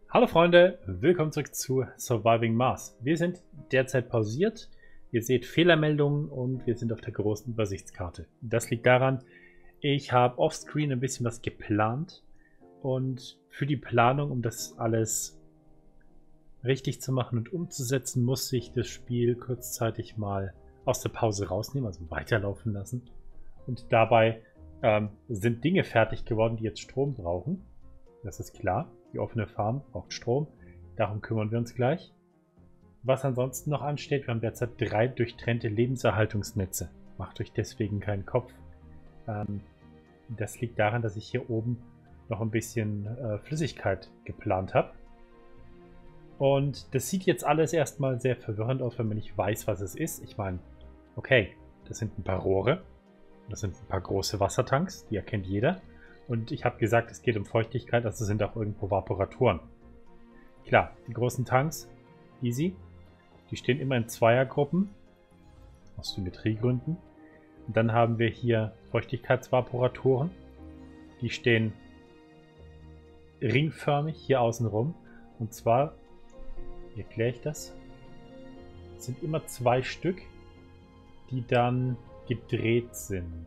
Hallo Freunde, willkommen zurück zu Surviving Mars. Wir sind derzeit pausiert. Ihr seht Fehlermeldungen und wir sind auf der großen Übersichtskarte. Das liegt daran, ich habe offscreen ein bisschen was geplant und für die Planung, um das alles richtig zu machen und umzusetzen, musste ich das Spiel kurzzeitig mal aus der Pause rausnehmen, also weiterlaufen lassen. Und dabei sind Dinge fertig geworden, die jetzt Strom brauchen. Das ist klar. Die offene Farm braucht Strom. Darum kümmern wir uns gleich. Was ansonsten noch ansteht, wir haben derzeit 3 durchtrennte Lebenserhaltungsnetze. Macht euch deswegen keinen Kopf. Das liegt daran, dass ich hier oben noch ein bisschen Flüssigkeit geplant habe. Und das sieht jetzt alles erstmal sehr verwirrend aus, wenn man nicht weiß, was es ist. Ich meine, okay, das sind ein paar Rohre. Das sind ein paar große Wassertanks, die erkennt jeder. Und ich habe gesagt, es geht um Feuchtigkeit, also sind auch irgendwo Vaporatoren. Klar, die großen Tanks, easy. Die stehen immer in Zweiergruppen, aus Symmetriegründen. Und dann haben wir hier Feuchtigkeitsvaporatoren. Die stehen ringförmig hier außen rum. Und zwar, wie erkläre ich das? Es sind immer 2 Stück, die dann gedreht sind.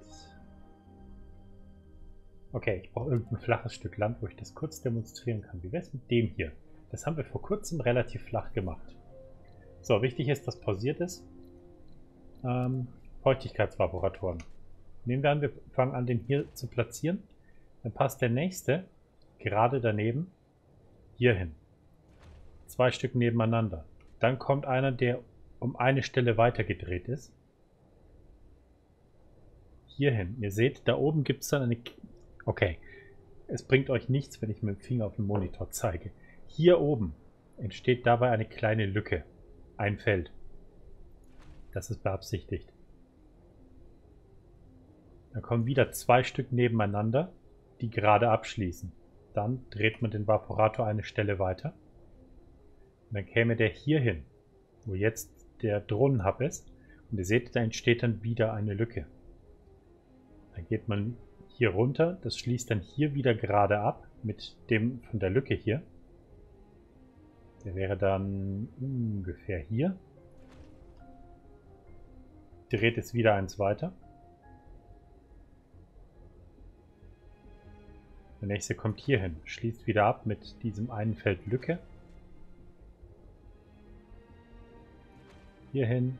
Okay, ich brauche irgendein flaches Stück Land, wo ich das kurz demonstrieren kann. Wie wäre es mit dem hier? Das haben wir vor kurzem relativ flach gemacht. So, wichtig ist, was pausiert ist. Feuchtigkeitsvaporatoren. Nehmen wir an, wir fangen an, den hier zu platzieren. Dann passt der nächste gerade daneben hier hin. 2 Stück nebeneinander. Dann kommt einer, der um eine Stelle weiter gedreht ist. Hier hin. Ihr seht, da oben gibt es dann eine... Okay, es bringt euch nichts, wenn ich mit dem Finger auf den Monitor zeige. Hier oben entsteht dabei eine kleine Lücke. Ein Feld. Das ist beabsichtigt. Dann kommen wieder 2 Stück nebeneinander, die gerade abschließen. Dann dreht man den Vaporator eine Stelle weiter. Und dann käme der hier hin, wo jetzt der Drohnenhub ist. Und ihr seht, da entsteht dann wieder eine Lücke. Dann geht man hier runter, das schließt dann hier wieder gerade ab mit dem von der Lücke hier. Der wäre dann ungefähr hier. Dreht es wieder eins weiter. Der nächste kommt hier hin, schließt wieder ab mit diesem einen Feld Lücke. Hier hin.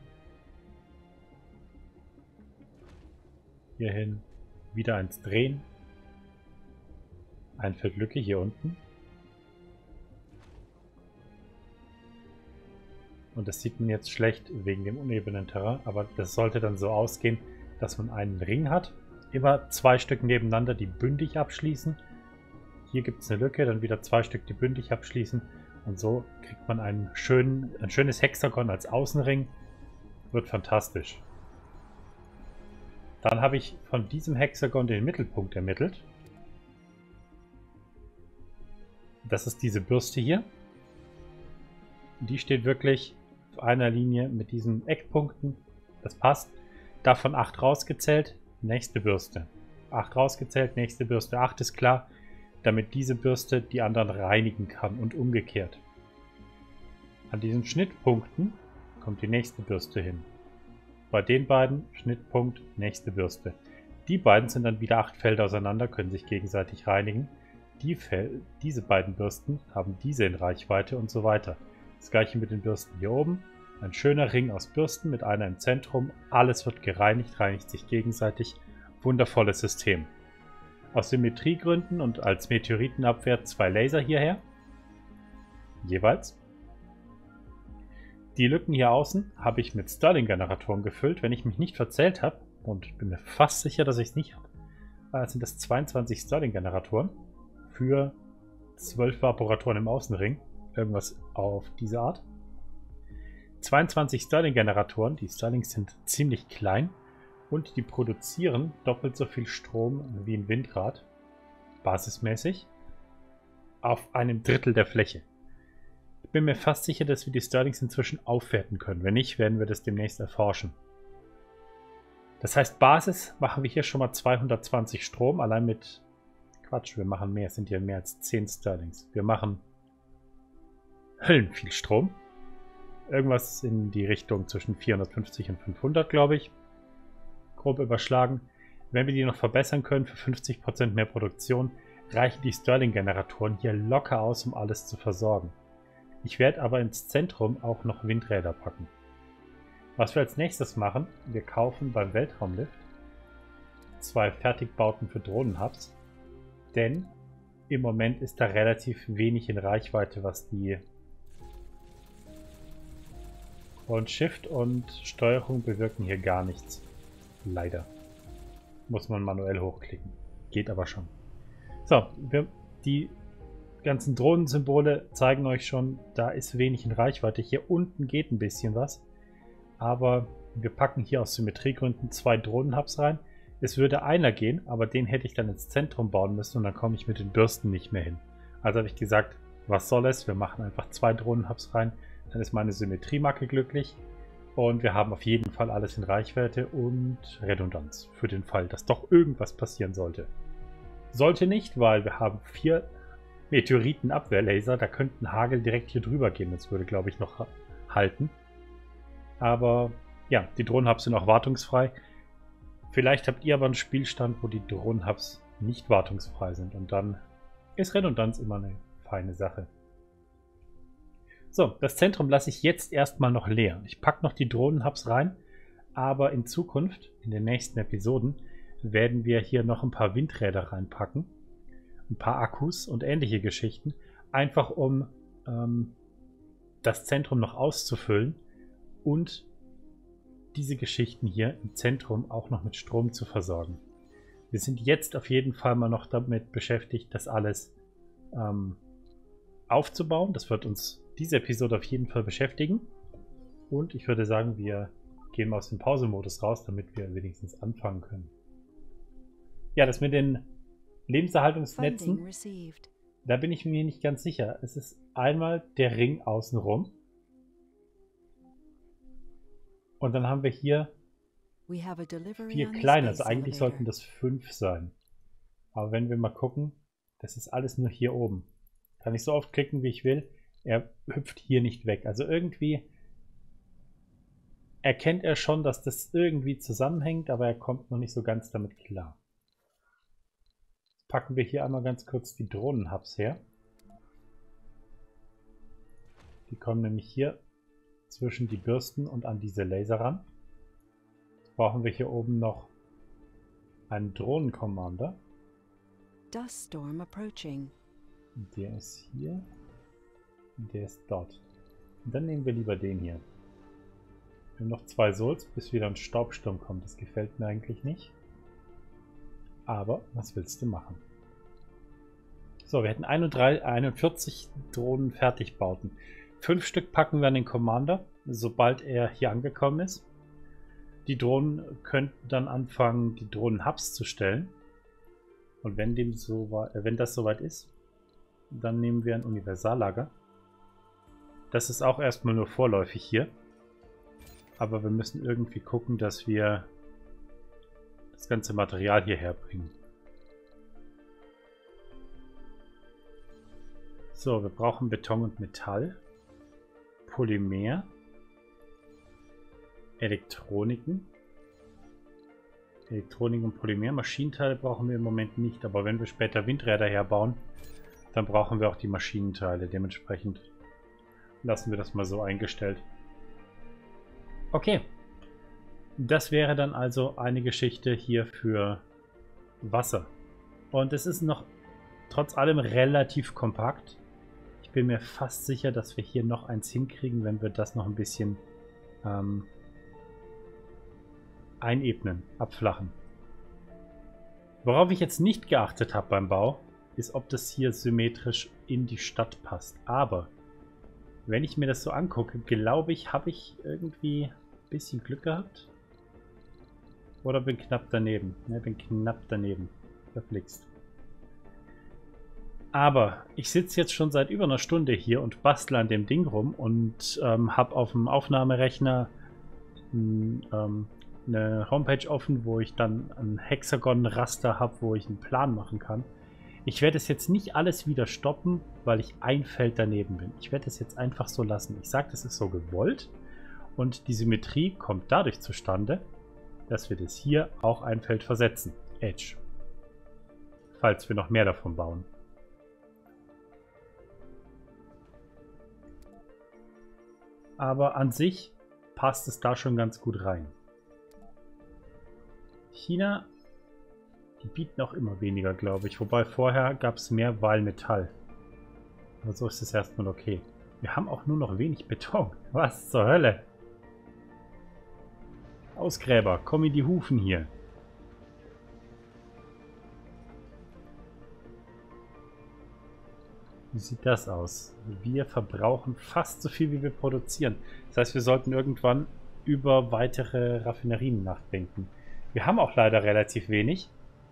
Hier hin. Wieder eins drehen. Ein Feld Lücke hier unten. Und das sieht man jetzt schlecht wegen dem unebenen Terrain, aber das sollte dann so ausgehen, dass man einen Ring hat. Immer 2 Stück nebeneinander, die bündig abschließen. Hier gibt es eine Lücke, dann wieder 2 Stück, die bündig abschließen. Und so kriegt man ein schönes Hexagon als Außenring. Wird fantastisch. Dann habe ich von diesem Hexagon den Mittelpunkt ermittelt. Das ist diese Bürste hier. Die steht wirklich auf einer Linie mit diesen Eckpunkten. Das passt. Davon 8 rausgezählt, nächste Bürste. 8 rausgezählt, nächste Bürste. 8 ist klar, damit diese Bürste die anderen reinigen kann und umgekehrt. An diesen Schnittpunkten kommt die nächste Bürste hin. Bei den beiden Schnittpunkt, nächste Bürste. Die beiden sind dann wieder 8 Felder auseinander, können sich gegenseitig reinigen. Diese beiden Bürsten haben diese in Reichweite und so weiter. Das gleiche mit den Bürsten hier oben. Ein schöner Ring aus Bürsten mit einer im Zentrum. Alles wird gereinigt, reinigt sich gegenseitig. Wundervolles System. Aus Symmetriegründen und als Meteoritenabwehr 2 Laser hierher. Jeweils. Die Lücken hier außen habe ich mit Stirling-Generatoren gefüllt. Wenn ich mich nicht verzählt habe, und bin mir fast sicher, dass ich es nicht habe, sind das 22 Stirling-Generatoren für 12 Vaporatoren im Außenring. Irgendwas auf diese Art. 22 Stirling-Generatoren. Die Stirlings sind ziemlich klein und die produzieren doppelt so viel Strom wie ein Windrad. Basismäßig. Auf einem Drittel der Fläche. Ich bin mir fast sicher, dass wir die Stirlings inzwischen aufwerten können. Wenn nicht, werden wir das demnächst erforschen. Das heißt, Basis machen wir hier schon mal 220 Strom, allein mit... Quatsch, wir machen mehr, es sind ja mehr als 10 Stirlings. Wir machen höllenviel Strom. Irgendwas in die Richtung zwischen 450 und 500, glaube ich. Grob überschlagen. Wenn wir die noch verbessern können für 50% mehr Produktion, reichen die Stirling-Generatoren hier locker aus, um alles zu versorgen. Ich werde aber ins Zentrum auch noch Windräder packen. Was wir als nächstes machen, wir kaufen beim Weltraumlift 2 Fertigbauten für Drohnenhubs, denn im Moment ist da relativ wenig in Reichweite, was die und Shift und Steuerung bewirken hier gar nichts. Leider. Muss man manuell hochklicken. Geht aber schon. So, die ganzen Drohnensymbole zeigen euch schon, da ist wenig in Reichweite. Hier unten geht ein bisschen was. Aber wir packen hier aus Symmetriegründen 2 Drohnenhubs rein. Es würde einer gehen, aber den hätte ich dann ins Zentrum bauen müssen und dann komme ich mit den Bürsten nicht mehr hin. Also habe ich gesagt, was soll es? Wir machen einfach 2 Drohnenhubs rein. Dann ist meine Symmetriemacke glücklich. Und wir haben auf jeden Fall alles in Reichweite und Redundanz. Für den Fall, dass doch irgendwas passieren sollte. Sollte nicht, weil wir haben 4 Meteoritenabwehrlaser. Da könnten Hagel direkt hier drüber gehen. Das würde, glaube ich, noch halten. Aber ja, die Drohnenhubs sind auch wartungsfrei. Vielleicht habt ihr aber einen Spielstand, wo die Drohnenhubs nicht wartungsfrei sind. Und dann ist Redundanz immer eine feine Sache. So, das Zentrum lasse ich jetzt erstmal noch leer. Ich packe noch die Drohnenhubs rein, aber in Zukunft, in den nächsten Episoden, werden wir hier noch ein paar Windräder reinpacken, ein paar Akkus und ähnliche Geschichten, einfach um das Zentrum noch auszufüllen und diese Geschichten hier im Zentrum auch noch mit Strom zu versorgen. Wir sind jetzt auf jeden Fall mal noch damit beschäftigt, das alles aufzubauen. Das wird uns diese Episode auf jeden Fall beschäftigen. Und ich würde sagen, wir gehen mal aus dem Pause-Modus raus, damit wir wenigstens anfangen können. Ja, das mit den Lebenserhaltungsnetzen, da bin ich mir nicht ganz sicher. Es ist einmal der Ring außenrum. Und dann haben wir hier 4 kleine. Also eigentlich sollten das 5 sein. Aber wenn wir mal gucken, das ist alles nur hier oben. Kann ich so oft klicken, wie ich will. Er hüpft hier nicht weg. Also irgendwie erkennt er schon, dass das irgendwie zusammenhängt, aber er kommt noch nicht so ganz damit klar. Jetzt packen wir hier einmal ganz kurz die Drohnenhubs her. Die kommen nämlich hier zwischen die Bürsten und an diese Laser ran. Jetzt brauchen wir hier oben noch einen Drohnencommander. Dust storm approaching. Der ist hier. Und der ist dort. Und dann nehmen wir lieber den hier. Wir haben noch 2 Souls, bis wieder ein Staubsturm kommt. Das gefällt mir eigentlich nicht. Aber was willst du machen? So, wir hätten 41 Drohnen Fertigbauten. 5 Stück packen wir an den Commander, sobald er hier angekommen ist. Die Drohnen könnten dann anfangen, die Drohnen-Hubs zu stellen. Und wenn das soweit ist, dann nehmen wir ein Universallager. Das ist auch erstmal nur vorläufig hier. Aber wir müssen irgendwie gucken, dass wir das ganze Material hierher bringen. So, wir brauchen Beton und Metall, Polymer, Elektronik und Polymer. Maschinenteile brauchen wir im Moment nicht, aber wenn wir später Windräder herbauen, dann brauchen wir auch die Maschinenteile. Dementsprechend lassen wir das mal so eingestellt. Okay. Das wäre dann also eine Geschichte hier für Wasser. Und es ist noch trotz allem relativ kompakt. Ich bin mir fast sicher, dass wir hier noch eins hinkriegen, wenn wir das noch ein bisschen einebnen, abflachen. Worauf ich jetzt nicht geachtet habe beim Bau, ist, ob das hier symmetrisch in die Stadt passt. Aber wenn ich mir das so angucke, glaube ich, habe ich irgendwie ein bisschen Glück gehabt. Oder bin knapp daneben. Ne, bin knapp daneben. Verflixt. Aber ich sitze jetzt schon seit über einer Stunde hier und bastle an dem Ding rum und habe auf dem Aufnahmerechner eine Homepage offen, wo ich dann ein Hexagon-Raster habe, wo ich einen Plan machen kann. Ich werde es jetzt nicht alles wieder stoppen, weil ich ein Feld daneben bin. Ich werde es jetzt einfach so lassen. Ich sage, das ist so gewollt. Und die Symmetrie kommt dadurch zustande, dass wir das hier auch ein Feld versetzen. Edge. Falls wir noch mehr davon bauen. Aber an sich passt es da schon ganz gut rein. China, die bieten auch immer weniger, glaube ich. Wobei vorher gab es mehr Walmetall. Aber so ist es erstmal okay. Wir haben auch nur noch wenig Beton. Was zur Hölle? Ausgräber, komm in die Hufen hier. Wie sieht das aus? Wir verbrauchen fast so viel, wie wir produzieren. Das heißt, wir sollten irgendwann über weitere Raffinerien nachdenken. Wir haben auch leider relativ wenig.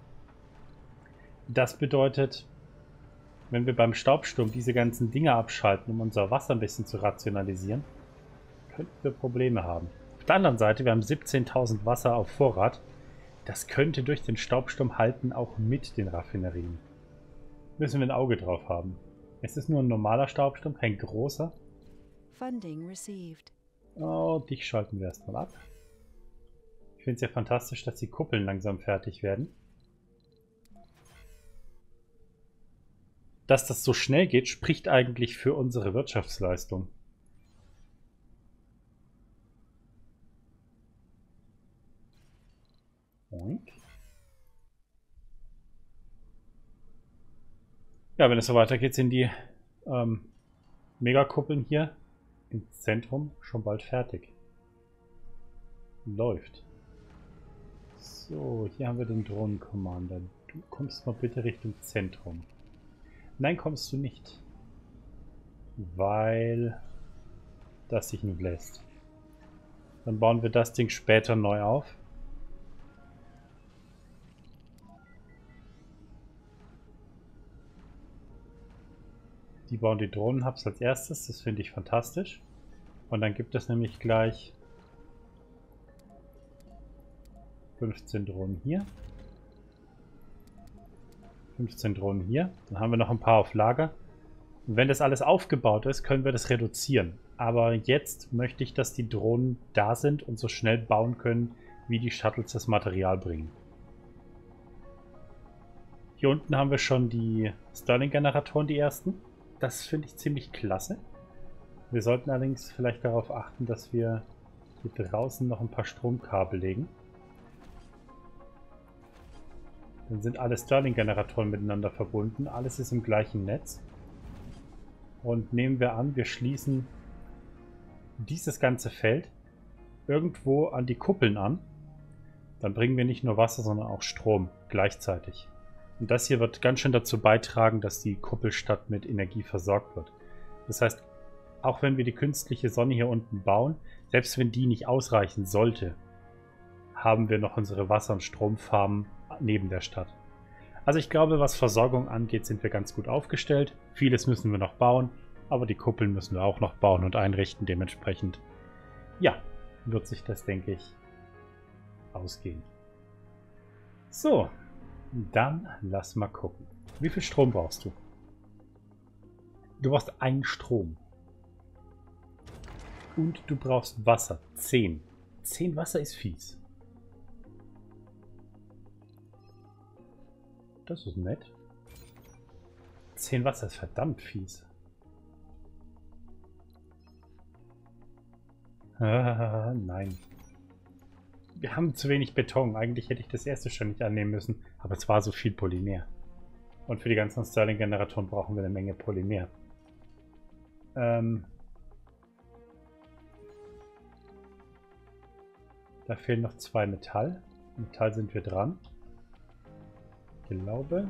Das bedeutet, wenn wir beim Staubsturm diese ganzen Dinge abschalten, um unser Wasser ein bisschen zu rationalisieren, könnten wir Probleme haben. Auf der anderen Seite, wir haben 17.000 Wasser auf Vorrat. Das könnte durch den Staubsturm halten, auch mit den Raffinerien. Müssen wir ein Auge drauf haben. Es ist nur ein normaler Staubsturm, kein großer. Funding received. Oh, dich schalten wir erstmal ab. Ich finde es ja fantastisch, dass die Kuppeln langsam fertig werden. Dass das so schnell geht, spricht eigentlich für unsere Wirtschaftsleistung. Oink. Ja, wenn es so weitergeht, sind die Megakuppeln hier im Zentrum schon bald fertig. Läuft. So, hier haben wir den Drohnen-Commander. Du kommst mal bitte Richtung Zentrum. Nein, kommst du nicht. Weil das sich nicht lässt. Dann bauen wir das Ding später neu auf. Die bauen die Drohnen-Hubs als erstes. Das finde ich fantastisch. Und dann gibt es nämlich gleich 15 Drohnen hier. 15 Drohnen hier. Dann haben wir noch ein paar auf Lager. Und wenn das alles aufgebaut ist, können wir das reduzieren. Aber jetzt möchte ich, dass die Drohnen da sind und so schnell bauen können, wie die Shuttles das Material bringen. Hier unten haben wir schon die Stirling-Generatoren, die ersten. Das finde ich ziemlich klasse. Wir sollten allerdings vielleicht darauf achten, dass wir hier draußen noch ein paar Stromkabel legen. Dann sind alle Stirling-Generatoren miteinander verbunden. Alles ist im gleichen Netz. Und nehmen wir an, wir schließen dieses ganze Feld irgendwo an die Kuppeln an. Dann bringen wir nicht nur Wasser, sondern auch Strom gleichzeitig. Und das hier wird ganz schön dazu beitragen, dass die Kuppelstadt mit Energie versorgt wird. Das heißt, auch wenn wir die künstliche Sonne hier unten bauen, selbst wenn die nicht ausreichen sollte, haben wir noch unsere Wasser- und Stromfarmen neben der Stadt. Also ich glaube, was Versorgung angeht, sind wir ganz gut aufgestellt. Vieles müssen wir noch bauen, aber die Kuppeln müssen wir auch noch bauen und einrichten. Dementsprechend, ja, wird sich das, denke ich, ausgehen. So, dann lass mal gucken. Wie viel Strom brauchst du? Du brauchst 1 Strom. Und du brauchst Wasser. 10. 10 Wasser ist fies. Das ist nett. 10 Wasser ist verdammt fies. Ah, nein. Wir haben zu wenig Beton. Eigentlich hätte ich das erste schon nicht annehmen müssen. Aber es war so viel Polymer. Und für die ganzen Stirling-Generatoren brauchen wir eine Menge Polymer. Da fehlen noch 2 Metall. Metall sind wir dran. Ich glaube.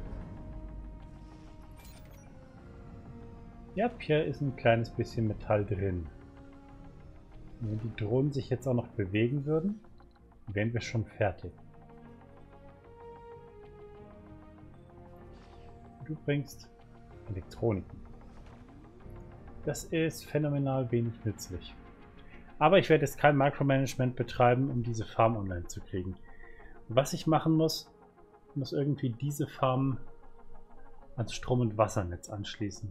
Ja, hier ist ein kleines bisschen Metall drin. Wenn die Drohnen sich jetzt auch noch bewegen würden, wären wir schon fertig. Du bringst Elektroniken. Das ist phänomenal wenig nützlich. Aber ich werde jetzt kein Micromanagement betreiben, um diese Farm online zu kriegen. Was ich machen muss, irgendwie diese Farm ans Strom- und Wassernetz anschließen.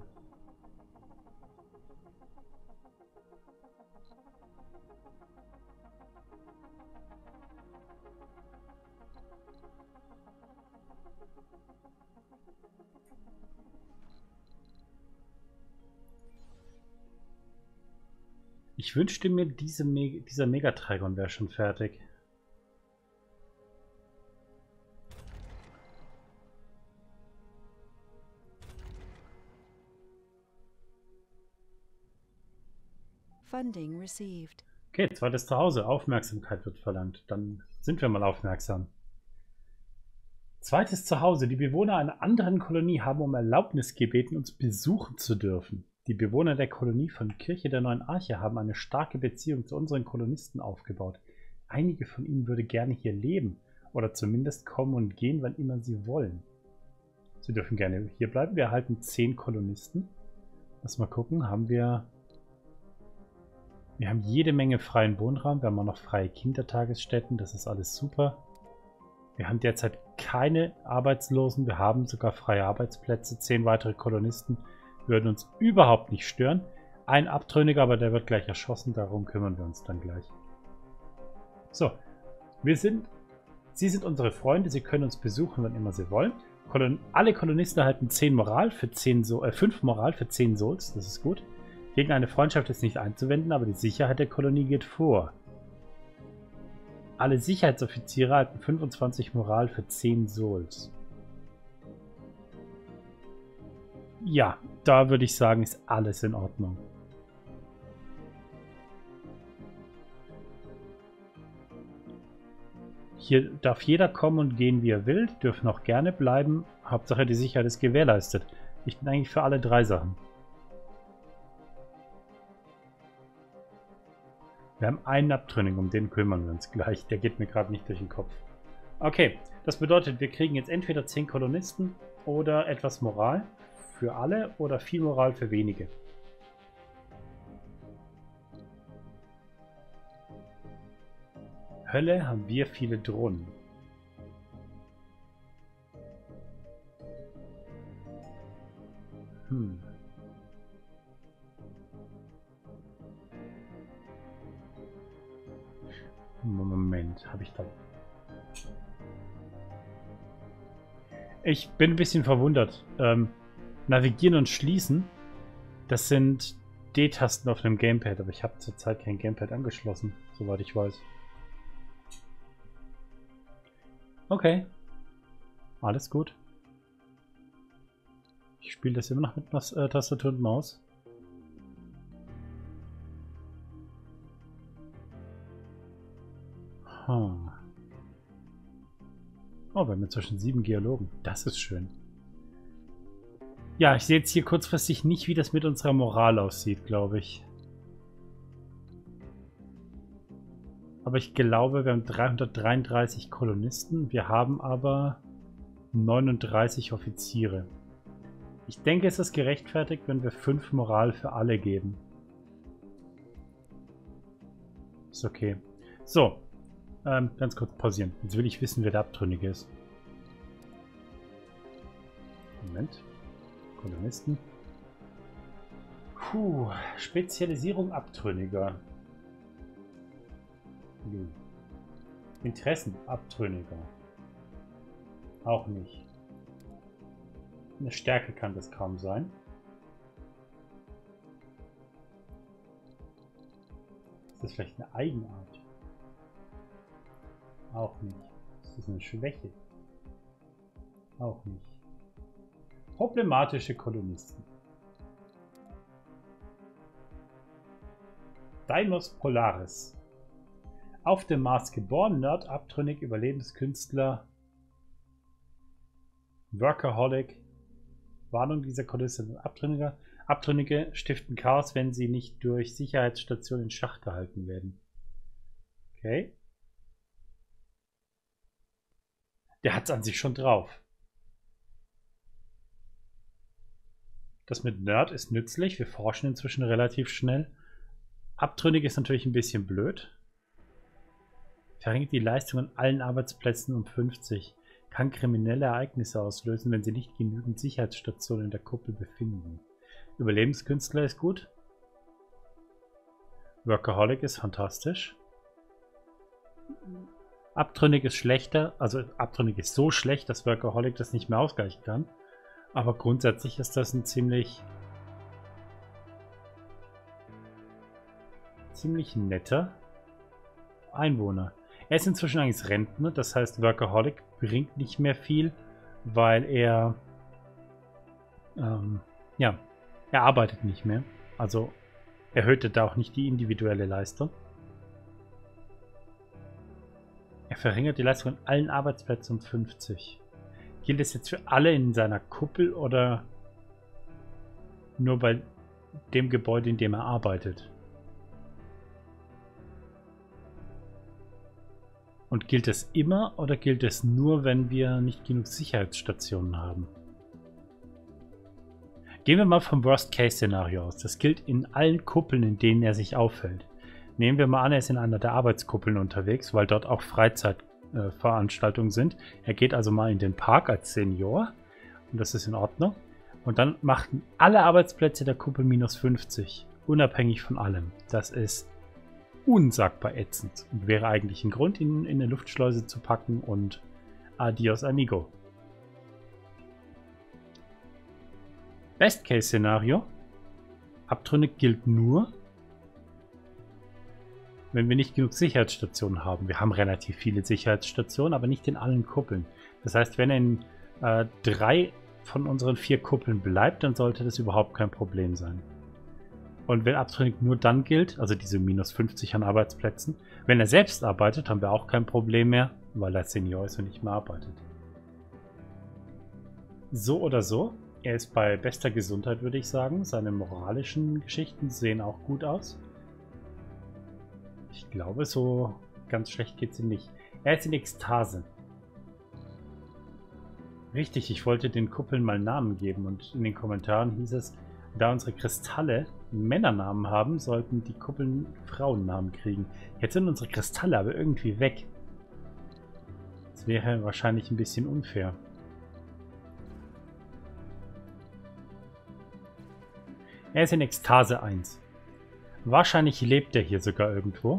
Ich wünschte mir, dieser Megatragon wäre schon fertig. Funding received. Okay, zweites Zuhause. Aufmerksamkeit wird verlangt. Dann sind wir mal aufmerksam. Zweites Zuhause. Die Bewohner einer anderen Kolonie haben um Erlaubnis gebeten, uns besuchen zu dürfen. Die Bewohner der Kolonie von Kirche der Neuen Arche haben eine starke Beziehung zu unseren Kolonisten aufgebaut. Einige von ihnen würde gerne hier leben oder zumindest kommen und gehen, wann immer sie wollen. Sie dürfen gerne hier bleiben. Wir erhalten 10 Kolonisten. Lass mal gucken. Wir haben jede Menge freien Wohnraum. Wir haben auch noch freie Kindertagesstätten. Das ist alles super. Wir haben derzeit keine Arbeitslosen. Wir haben sogar freie Arbeitsplätze. 10 weitere Kolonisten würden uns überhaupt nicht stören. Ein Abtrünniger, aber der wird gleich erschossen. Darum kümmern wir uns dann gleich. So, Sie sind unsere Freunde. Sie können uns besuchen, wann immer Sie wollen. Alle Kolonisten erhalten 10 Moral für 5 Moral für 10 Souls. Das ist gut. Gegen eine Freundschaft ist nicht einzuwenden, aber die Sicherheit der Kolonie geht vor. Alle Sicherheitsoffiziere erhalten 25 Moral für 10 Souls. Ja, da würde ich sagen, ist alles in Ordnung. Hier darf jeder kommen und gehen, wie er will. Die dürfen auch gerne bleiben. Hauptsache, die Sicherheit ist gewährleistet. Ich bin eigentlich für alle 3 Sachen. Wir haben einen Abtrünnigen, um den kümmern wir uns gleich. Der geht mir gerade nicht durch den Kopf. Okay, das bedeutet, wir kriegen jetzt entweder 10 Kolonisten oder etwas Moral für alle oder viel Moral für wenige. Hölle haben wir viele Drohnen. Moment, habe ich da... Ich bin ein bisschen verwundert. Navigieren und schließen, das sind D-Tasten auf einem Gamepad, aber ich habe zurzeit kein Gamepad angeschlossen, soweit ich weiß. Okay. Alles gut. Ich spiele das immer noch mit Tastatur und Maus. Oh, wir haben inzwischen 7 Geologen. Das ist schön. Ja, ich sehe jetzt hier kurzfristig nicht, wie das mit unserer Moral aussieht, glaube ich. Aber ich glaube, wir haben 333 Kolonisten. Wir haben aber 39 Offiziere. Ich denke, es ist gerechtfertigt, wenn wir 5 Moral für alle geben. Ist okay. So. Ganz kurz pausieren. Jetzt will ich wissen, wer der Abtrünnige ist. Moment. Kolonisten. Puh. Spezialisierung Abtrünniger. Interessen Abtrünniger. Auch nicht. Eine Stärke kann das kaum sein. Ist das vielleicht eine Eigenart? Auch nicht. Ist das eine Schwäche? Auch nicht. Problematische Kolonisten. Deimos Polaris. Auf dem Mars geboren, Nerd, abtrünnig, Überlebenskünstler, Workaholic. Warnung dieser Kolonisten sind Abtrünniger. Abtrünnige stiften Chaos, wenn sie nicht durch Sicherheitsstationen in Schach gehalten werden. Okay. Der hat es an sich schon drauf. Das mit Nerd ist nützlich. Wir forschen inzwischen relativ schnell. Abtrünnig ist natürlich ein bisschen blöd. Verringert die Leistung an allen Arbeitsplätzen um 50. Kann kriminelle Ereignisse auslösen, wenn sie nicht genügend Sicherheitsstationen in der Kuppel befinden. Überlebenskünstler ist gut. Workaholic ist fantastisch. Abtrünnig ist schlechter, also abtrünnig ist so schlecht, dass Workaholic das nicht mehr ausgleichen kann. Aber grundsätzlich ist das ein ziemlich netter Einwohner. Er ist inzwischen eigentlich Rentner, das heißt Workaholic bringt nicht mehr viel, weil er ja, er arbeitet nicht mehr. Also erhöht da auch nicht die individuelle Leistung. Er verringert die Leistung an allen Arbeitsplätzen um 50. Gilt es jetzt für alle in seiner Kuppel oder nur bei dem Gebäude, in dem er arbeitet? Und gilt es immer oder gilt es nur, wenn wir nicht genug Sicherheitsstationen haben? Gehen wir mal vom Worst-Case-Szenario aus. Das gilt in allen Kuppeln, in denen er sich aufhält. Nehmen wir mal an, er ist in einer der Arbeitskuppeln unterwegs, weil dort auch Freizeitveranstaltungen sind. Er geht also mal in den Park als Senior und das ist in Ordnung. Und dann machten alle Arbeitsplätze der Kuppel minus 50, unabhängig von allem. Das ist unsagbar ätzend und wäre eigentlich ein Grund, ihn in eine Luftschleuse zu packen und adios amigo. Best-Case-Szenario. Abtrünnig gilt nur, wenn wir nicht genug Sicherheitsstationen haben. Wir haben relativ viele Sicherheitsstationen, aber nicht in allen Kuppeln. Das heißt, wenn er in 3 von unseren 4 Kuppeln bleibt, dann sollte das überhaupt kein Problem sein. Und wenn abtrünnig nur dann gilt, also diese minus 50 an Arbeitsplätzen, wenn er selbst arbeitet, haben wir auch kein Problem mehr, weil er Senior ist und nicht mehr arbeitet. So oder so, er ist bei bester Gesundheit, würde ich sagen. Seine moralischen Geschichten sehen auch gut aus. Ich glaube, so ganz schlecht geht es ihm nicht. Er ist in Ekstase. Richtig, ich wollte den Kuppeln mal Namen geben und in den Kommentaren hieß es, da unsere Kristalle Männernamen haben, sollten die Kuppeln Frauennamen kriegen. Jetzt sind unsere Kristalle aber irgendwie weg. Das wäre wahrscheinlich ein bisschen unfair. Er ist in Ekstase 1. Wahrscheinlich lebt er hier sogar irgendwo.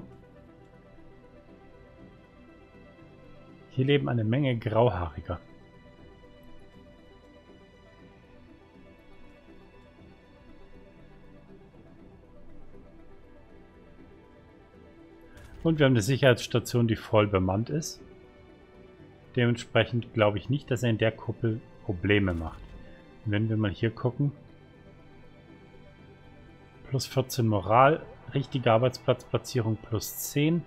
Hier leben eine Menge Grauhaariger. Und wir haben eine Sicherheitsstation, die voll bemannt ist. Dementsprechend glaube ich nicht, dass er in der Kuppel Probleme macht. Und wenn wir mal hier gucken. Plus 14 Moral, richtige Arbeitsplatzplatzierung plus 10.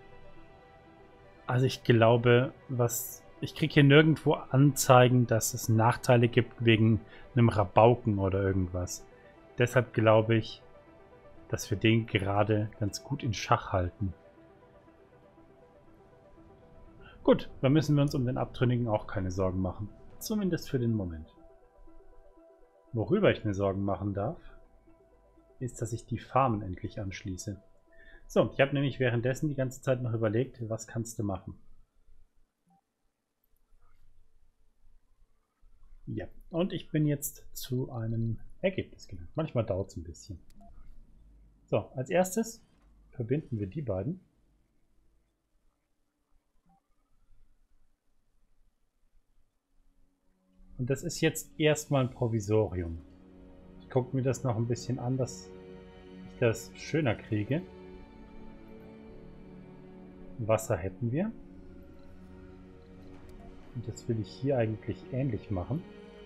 Also ich glaube, ich kriege hier nirgendwo Anzeigen, dass es Nachteile gibt wegen einem Rabauken oder irgendwas. Deshalb glaube ich, dass wir den gerade ganz gut in Schach halten. Gut, dann müssen wir uns um den Abtrünnigen auch keine Sorgen machen. Zumindest für den Moment. Worüber ich mir Sorgen machen darf, ist, dass ich die Farmen endlich anschließe. So, ich habe nämlich währenddessen die ganze Zeit noch überlegt, was kannst du machen? Ja, und ich bin jetzt zu einem Ergebnis gelangt. Manchmal dauert es ein bisschen. So, als erstes verbinden wir die beiden. Und das ist jetzt erstmal ein Provisorium. Ich gucke mir das noch ein bisschen an, dass ich das schöner kriege. Wasser hätten wir. Und das will ich hier eigentlich ähnlich machen.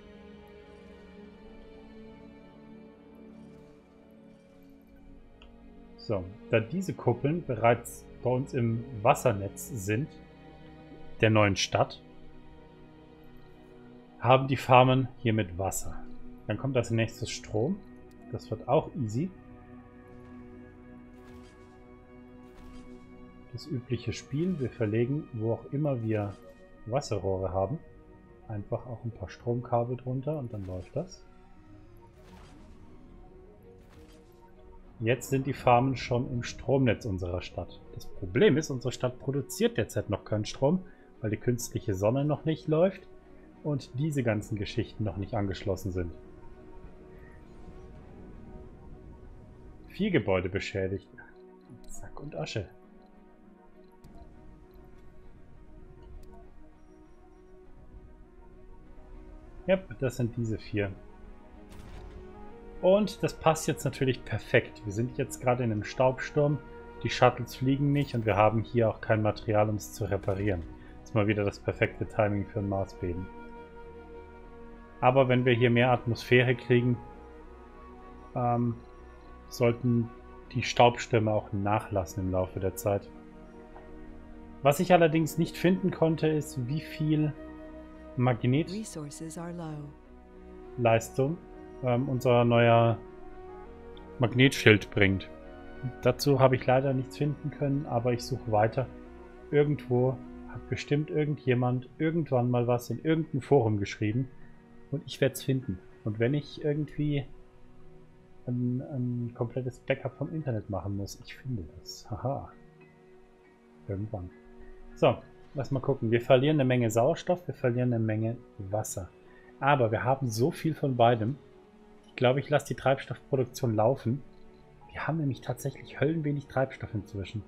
So, da diese Kuppeln bereits bei uns im Wassernetz sind, der neuen Stadt, haben die Farmen hier mit Wasser. Dann kommt als nächstes Strom. Das wird auch easy. Das übliche Spiel. Wir verlegen, wo auch immer wir Wasserrohre haben, einfach auch ein paar Stromkabel drunter und dann läuft das. Jetzt sind die Farmen schon im Stromnetz unserer Stadt. Das Problem ist, unsere Stadt produziert derzeit noch keinen Strom, weil die künstliche Sonne noch nicht läuft und diese ganzen Geschichten noch nicht angeschlossen sind. 4 Gebäude beschädigt. Sack und Asche. Ja, das sind diese 4. Und das passt jetzt natürlich perfekt. Wir sind jetzt gerade in einem Staubsturm. Die Shuttles fliegen nicht und wir haben hier auch kein Material, um es zu reparieren. Das ist mal wieder das perfekte Timing für ein Marsbeben. Aber wenn wir hier mehr Atmosphäre kriegen, sollten die Staubstürme auch nachlassen im Laufe der Zeit. Was ich allerdings nicht finden konnte, ist, wie viel Magnetleistung unser neuer Magnetschild bringt. Dazu habe ich leider nichts finden können, aber ich suche weiter. Irgendwo hat bestimmt irgendjemand irgendwann mal was in irgendeinem Forum geschrieben und ich werde es finden. Und wenn ich irgendwie ein komplettes Backup vom Internet machen muss, ich finde das. Haha. Irgendwann. So, lass mal gucken. Wir verlieren eine Menge Sauerstoff, wir verlieren eine Menge Wasser. Aber wir haben so viel von beidem. Ich glaube, ich lasse die Treibstoffproduktion laufen. Wir haben nämlich tatsächlich höllenwenig Treibstoff inzwischen.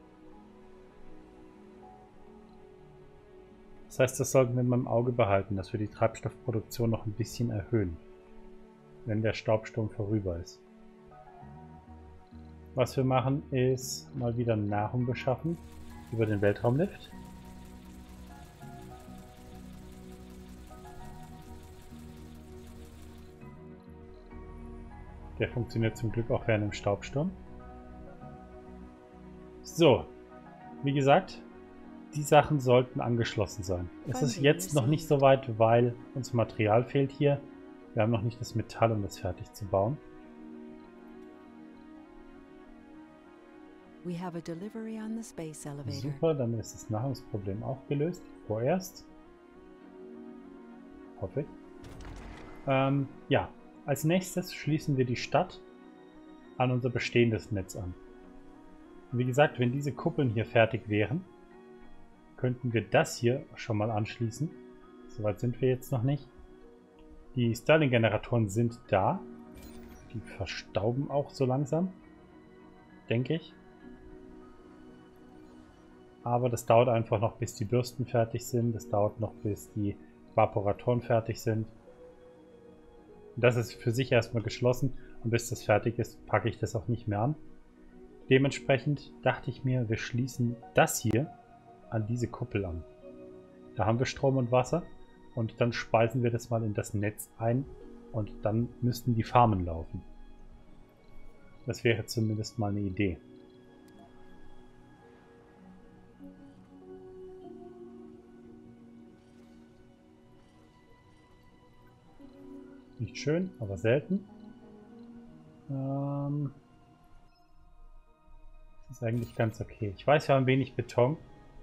Das heißt, das sollten wir in meinem Auge behalten, dass wir die Treibstoffproduktion noch ein bisschen erhöhen, wenn der Staubsturm vorüber ist. Was wir machen, ist mal wieder Nahrung beschaffen über den Weltraumlift. Der funktioniert zum Glück auch während dem Staubsturm. So, wie gesagt, die Sachen sollten angeschlossen sein. Es ist jetzt noch nicht so weit, weil uns Material fehlt hier. Wir haben noch nicht das Metall, um das fertig zu bauen. Super, dann ist das Nahrungsproblem auch gelöst. Vorerst. Hoffe ich. Ja, als nächstes schließen wir die Stadt an unser bestehendes Netz an. Und wie gesagt, wenn diese Kuppeln hier fertig wären, könnten wir das hier schon mal anschließen. Soweit sind wir jetzt noch nicht. Die Stirling-Generatoren sind da. Die verstauben auch so langsam, denke ich. Aber das dauert einfach noch, bis die Bürsten fertig sind. Das dauert noch, bis die Vaporatoren fertig sind. Das ist für sich erstmal geschlossen und bis das fertig ist, packe ich das auch nicht mehr an. Dementsprechend dachte ich mir, wir schließen das hier an diese Kuppel an. Da haben wir Strom und Wasser und dann speisen wir das mal in das Netz ein und dann müssten die Farmen laufen. Das wäre zumindest mal eine Idee. Nicht schön, aber selten. Das ist eigentlich ganz okay. Ich weiß, wir haben wenig Beton.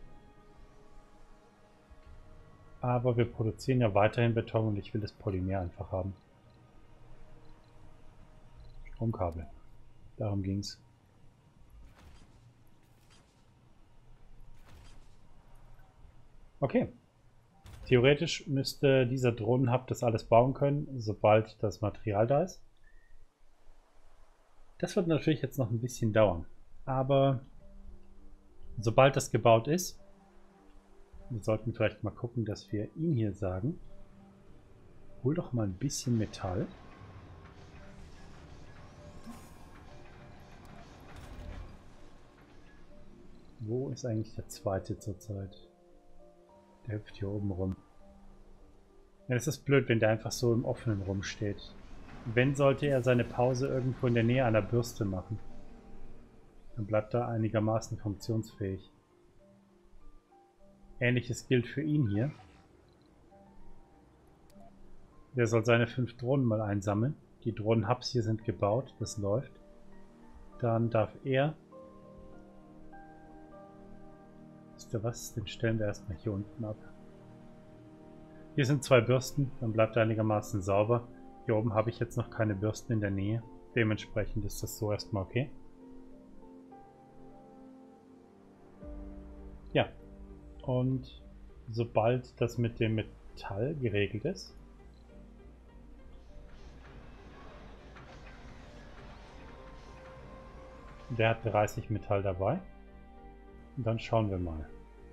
Aber wir produzieren ja weiterhin Beton und ich will das Polymer einfach haben. Stromkabel. Darum ging es. Okay. Theoretisch müsste dieser Drohnenhub das alles bauen können, sobald das Material da ist. Das wird natürlich jetzt noch ein bisschen dauern. Aber sobald das gebaut ist, wir sollten vielleicht mal gucken, dass wir ihn hier sagen, hol doch mal ein bisschen Metall. Wo ist eigentlich der zweite zurzeit? Der hüpft hier oben rum. Ja, das ist blöd, wenn der einfach so im Offenen rumsteht. Wenn, sollte er seine Pause irgendwo in der Nähe einer Bürste machen. Dann bleibt er einigermaßen funktionsfähig. Ähnliches gilt für ihn hier. Der soll seine 5 Drohnen mal einsammeln. Die Drohnen-Hubs hier sind gebaut, das läuft. Dann darf er... Wisst ihr was? Den stellen wir erstmal hier unten ab. Hier sind 2 Bürsten, dann bleibt er einigermaßen sauber. Hier oben habe ich jetzt noch keine Bürsten in der Nähe. Dementsprechend ist das so erstmal okay. Ja, und sobald das mit dem Metall geregelt ist. Der hat 30 Metall dabei. Und dann schauen wir mal.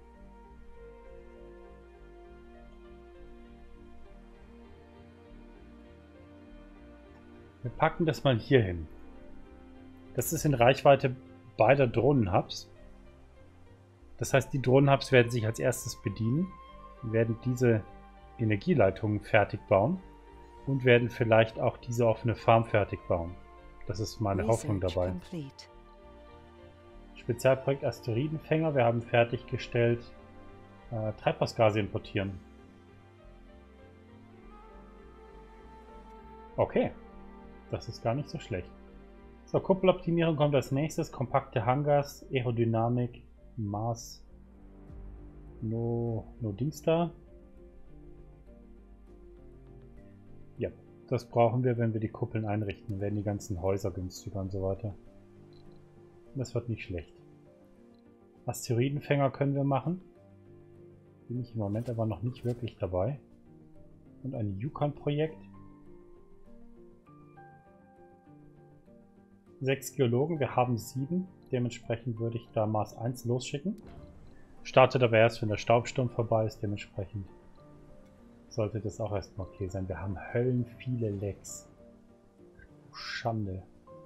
Wir packen das mal hier hin. Das ist in Reichweite beider Drohnenhubs. Das heißt, die Drohnenhubs werden sich als erstes bedienen, werden diese Energieleitungen fertig bauen und werden vielleicht auch diese offene Farm fertig bauen. Das ist meine Hoffnung dabei. Spezialprojekt Asteroidenfänger. Wir haben fertiggestellt, Treibhausgase importieren. Okay, das ist gar nicht so schlecht. So, Kuppeloptimierung kommt als nächstes. Kompakte Hangars, Aerodynamik, Maß, no Dings da. Ja, das brauchen wir, wenn wir die Kuppeln einrichten. Dann werden die ganzen Häuser günstiger und so weiter. Das wird nicht schlecht. Asteroidenfänger können wir machen. Bin ich im Moment aber noch nicht wirklich dabei. Und ein Yukon-Projekt. 6 Geologen, wir haben 7. Dementsprechend würde ich da Mars 1 losschicken. Startet aber erst, wenn der Staubsturm vorbei ist. Dementsprechend sollte das auch erstmal okay sein. Wir haben Höllen viele Lecks. Schande.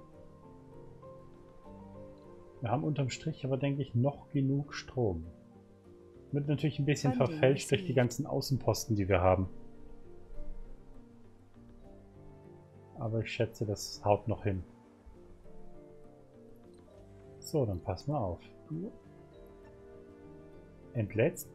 Wir haben unterm Strich aber, denke ich, noch genug Strom. Wird natürlich ein bisschen verfälscht durch die ganzen Außenposten, die wir haben. Aber ich schätze, das haut noch hin. So, dann pass mal auf. Du entlädst.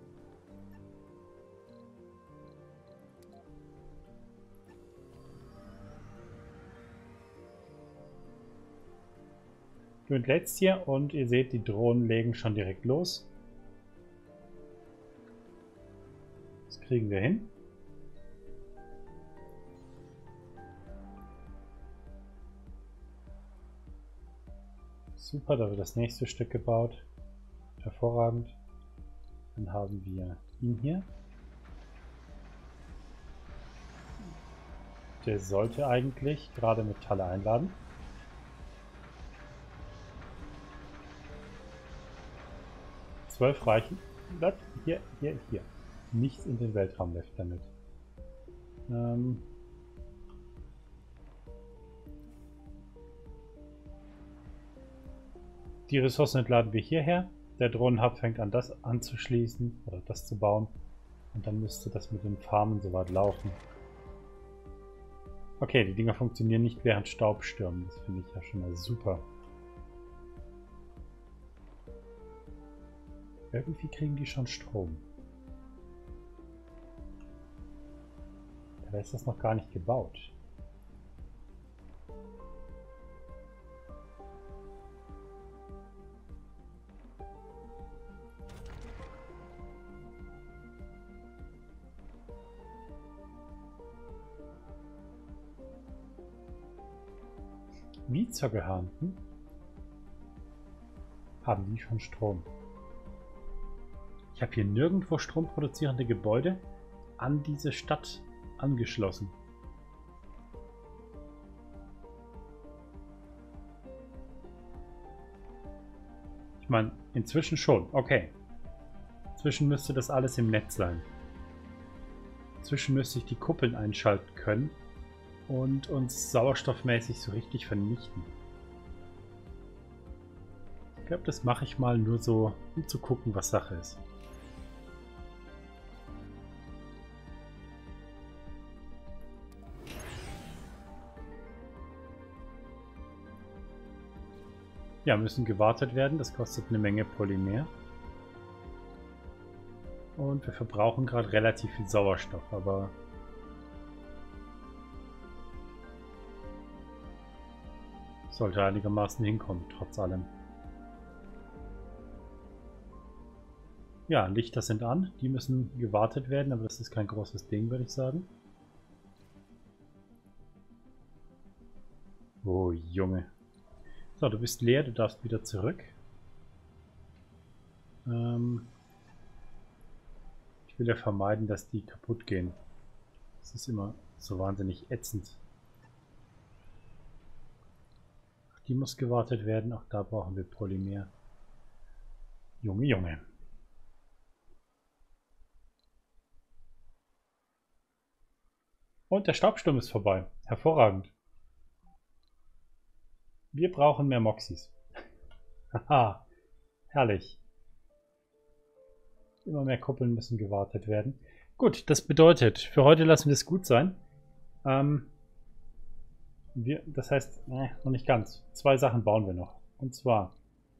Du entlädst hier und ihr seht, die Drohnen legen schon direkt los. Das kriegen wir hin. Super, da wird das nächste Stück gebaut. Hervorragend. Dann haben wir ihn hier. Der sollte eigentlich gerade Metalle einladen. Zwölf reichen. Hier. Nichts in den Weltraum läuft damit. Die Ressourcen entladen wir hierher. Der Drohnenhub fängt an, das anzuschließen oder das zu bauen. Und dann müsste das mit den Farmen soweit laufen. Okay, die Dinger funktionieren nicht während Staubstürmen. Das finde ich ja schon mal super. Irgendwie kriegen die schon Strom. Da ist das noch gar nicht gebaut. Wie zur Gehandten haben die schon Strom. Ich habe hier nirgendwo stromproduzierende Gebäude an diese Stadt angeschlossen. Ich meine, inzwischen schon. Okay. Inzwischen müsste das alles im Netz sein. Inzwischen müsste ich die Kuppeln einschalten können und uns sauerstoffmäßig so richtig vernichten. Ich glaube, das mache ich mal nur so, um zu gucken, was Sache ist. Ja, müssen gewartet werden. Das kostet eine Menge Polymer. Und wir verbrauchen gerade relativ viel Sauerstoff, aber sollte einigermaßen hinkommen, trotz allem. Ja, Lichter sind an. Die müssen gewartet werden, aber das ist kein großes Ding, würde ich sagen. Oh, Junge. So, du bist leer, du darfst wieder zurück. Ich Ich will ja vermeiden, dass die kaputt gehen. Das ist immer so wahnsinnig ätzend. Auch die muss gewartet werden. Auch da brauchen wir Polymer. Junge, Junge. Und der Staubsturm ist vorbei. Hervorragend. Wir brauchen mehr Moxis. Haha, herrlich. Immer mehr Kuppeln müssen gewartet werden. Gut, das bedeutet, für heute lassen wir es gut sein. Das heißt, noch nicht ganz. 2 Sachen bauen wir noch. Und zwar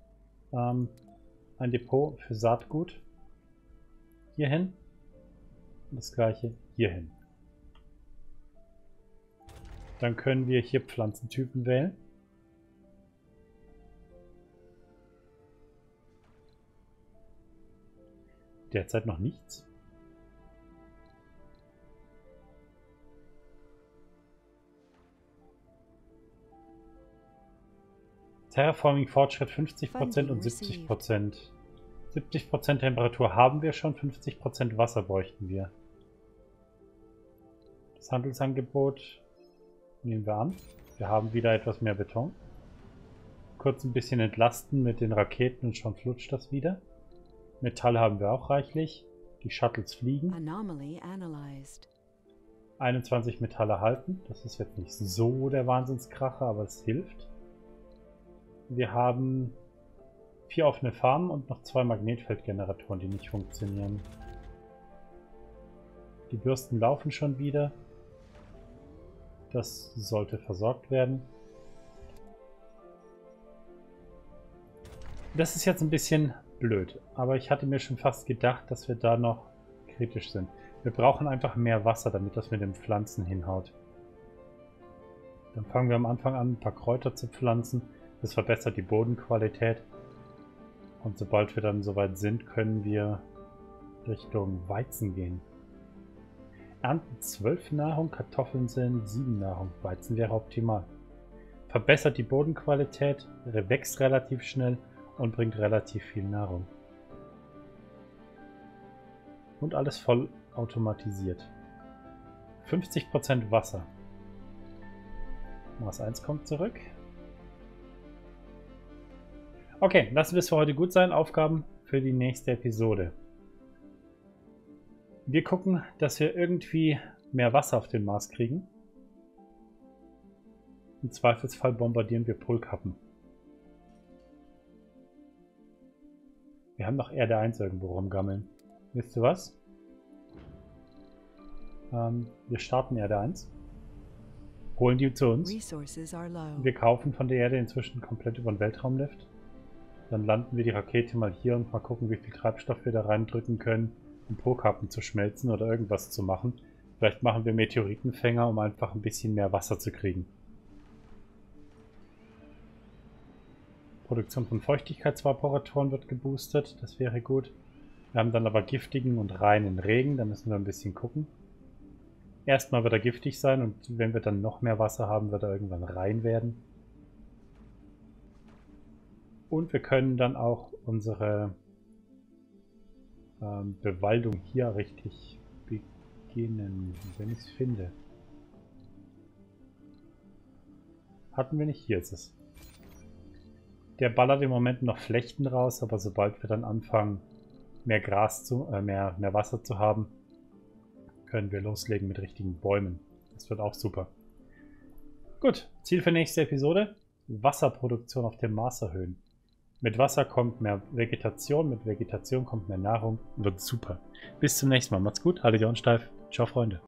ein Depot für Saatgut hierhin und das gleiche hierhin. Dann können wir hier Pflanzentypen wählen. Derzeit noch nichts. Terraforming Fortschritt 50% und 70%. 70% Temperatur haben wir schon, 50% Wasser bräuchten wir. Das Handelsangebot nehmen wir an. Wir haben wieder etwas mehr Beton. Kurz ein bisschen entlasten mit den Raketen und schon flutscht das wieder. Metall haben wir auch reichlich. Die Shuttles fliegen. 21 Metalle halten. Das ist jetzt nicht so der Wahnsinnskracher, aber es hilft. Wir haben 4 offene Farmen und noch 2 Magnetfeldgeneratoren, die nicht funktionieren. Die Bürsten laufen schon wieder. Das sollte versorgt werden. Das ist jetzt ein bisschen blöd, aber ich hatte mir schon fast gedacht, dass wir da noch kritisch sind. Wir brauchen einfach mehr Wasser, damit das mit den Pflanzen hinhaut. Dann fangen wir am Anfang an, ein paar Kräuter zu pflanzen. Das verbessert die Bodenqualität. Und sobald wir dann soweit sind, können wir Richtung Weizen gehen. Ernten 12 Nahrung, Kartoffeln sind 7 Nahrung. Weizen wäre optimal. Verbessert die Bodenqualität, wächst relativ schnell und bringt relativ viel Nahrung. Und alles voll automatisiert. 50% Wasser. Mars 1 kommt zurück. Okay, lassen wir es für heute gut sein. Aufgaben für die nächste Episode. Wir gucken, dass wir irgendwie mehr Wasser auf den Mars kriegen. Im Zweifelsfall bombardieren wir Polkappen. Wir haben noch Erde 1 irgendwo rumgammeln. Wisst ihr was? Wir starten Erde 1. Holen die zu uns. Wir kaufen von der Erde inzwischen komplett über den Weltraumlift. Dann landen wir die Rakete mal hier und mal gucken, wie viel Treibstoff wir da reindrücken können, um Polkappen zu schmelzen oder irgendwas zu machen. Vielleicht machen wir Meteoritenfänger, um einfach ein bisschen mehr Wasser zu kriegen. Produktion von Feuchtigkeitsvaporatoren wird geboostet, das wäre gut. Wir haben dann aber giftigen und reinen Regen, da müssen wir ein bisschen gucken. Erstmal wird er giftig sein und wenn wir dann noch mehr Wasser haben, wird er irgendwann rein werden. Und wir können dann auch unsere Bewaldung hier richtig beginnen, wenn ich es finde. Hatten wir nicht? Hier ist es. Der ballert im Moment noch Flechten raus, aber sobald wir dann anfangen, mehr mehr Wasser zu haben, können wir loslegen mit richtigen Bäumen. Das wird auch super. Gut, Ziel für nächste Episode: Wasserproduktion auf dem Mars erhöhen. Mit Wasser kommt mehr Vegetation, mit Vegetation kommt mehr Nahrung. Wird super. Bis zum nächsten Mal. Macht's gut, haltet die Ohren steif. Ciao, Freunde.